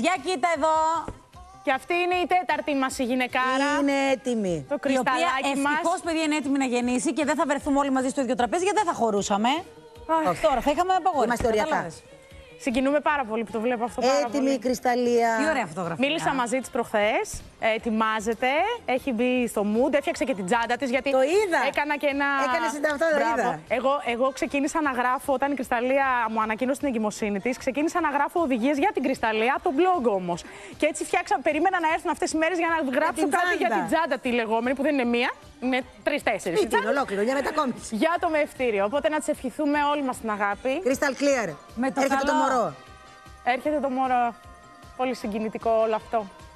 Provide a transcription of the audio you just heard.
Για κοίτα εδώ. Και αυτή είναι η τέταρτη μας η γυναικάρα. Είναι έτοιμη. Το Η κρυσταλλάκι οποία μας. ευτυχώς, παιδιά, είναι έτοιμη να γεννήσει και δεν θα βρεθούμε όλοι μαζί στο ίδιο τραπέζι γιατί δεν θα χωρούσαμε. Τώρα θα είχαμε απαγόρευση. Είμαστε οριακά. Κατάλαβες. Συγκινούμε πάρα πολύ που το βλέπω αυτό πάρα Έτοιμη η πολύ. κρυσταλλία. Τι ωραία φωτογραφία. Μίλησα μαζί της προχθές, ετοιμάζεται, έχει μπει στο mood, έφτιαξε και την τσάντα της γιατί Το είδα. έκανα και ένα... Έκανε συνταυτό, το Μπράβο. είδα. Εγώ ξεκίνησα να γράφω, όταν η Κρυσταλλία μου ανακοίνωσε την εγκυμοσύνη της, ξεκίνησα να γράφω οδηγίες για την Κρυσταλλία, το blog όμως. Και έτσι περίμενα να έρθουν αυτές οι μέρες για να γράψω κάτι για την τσάντα τη λεγόμενη, που δεν είναι μία, είναι 3-4. Σπίτι είναι ολόκληρο, για μετακόμιση. Για το μευτήριο. Οπότε να της ευχηθούμε όλοι μας την αγάπη. Crystal clear. Με το Έρχεται καλό. το μωρό. Έρχεται το μωρό. Πολύ συγκινητικό όλο αυτό.